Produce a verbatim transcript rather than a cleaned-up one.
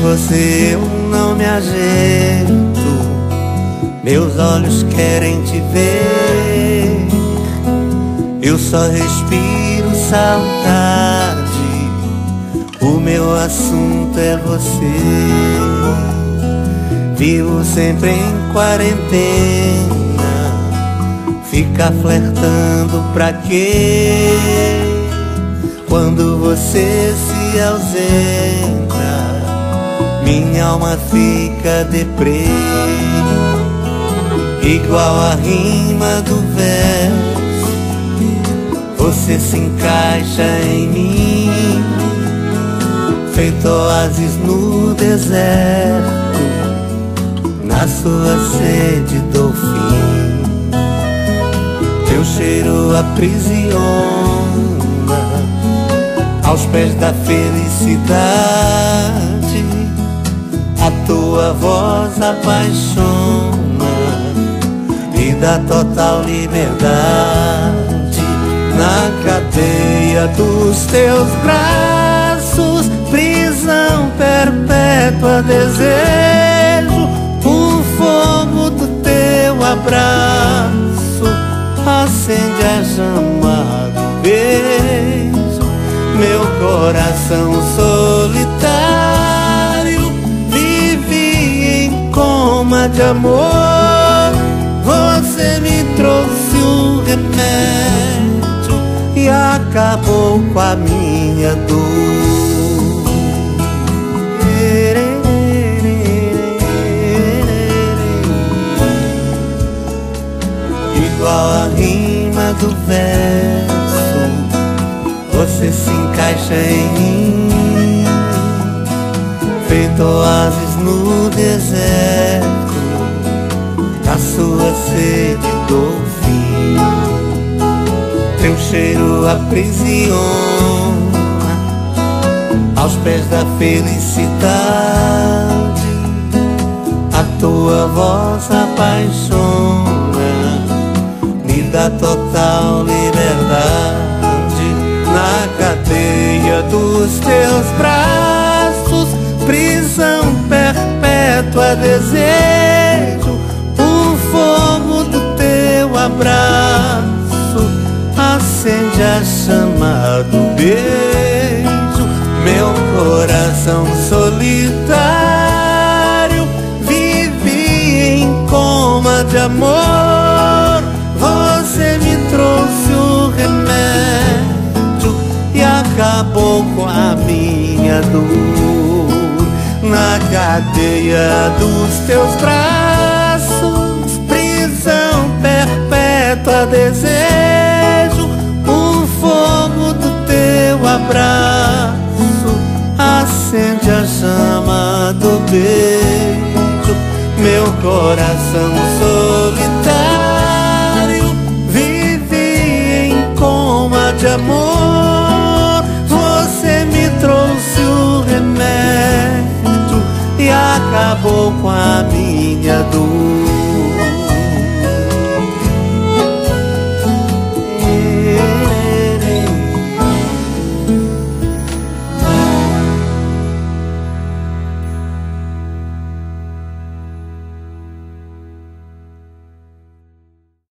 você eu não me ajeito, meus olhos querem te ver. Eu só respiro saudade, o meu assunto é você. Vivo sempre em quarentena, fica flertando pra quê? Quando você se ausenta, minha alma fica deprê, igual a rima do verso. Você se encaixa em mim, feito oásis no deserto, na sua sede dou fim. Teu cheiro aprisiona, aos pés da felicidade, a tua voz apaixona, me dá total liberdade. Na cadeia dos teus braços, prisão perpétua, desejo, o fogo do teu abraço acende a chama do beijo. Meu coração solitário vive em coma de amor. Você me trouxe o remédio e acabou com a minha dor. Igual a rima do verso, você se encaixa em mim, feito oásis no deserto, a sua sede dou fim. Teu cheiro aprisiona, aos pés da felicidade, a tua voz apaixona, me dá total liberdade. Na cadeia dos teus braços, prisão perpétua, desejo, o fogo do teu abraço acende a chama do beijo. Meu coração solitário vive em coma de amor. Você me trouxe o remédio e acabou com a minha dor. Na cadeia dos teus braços, prisão perpétua, desejo, o fogo do teu abraço acende a chama do beijo. Meu coração solitário vive em coma de amor. Você me trouxe o remédio e acabou com a minha dor.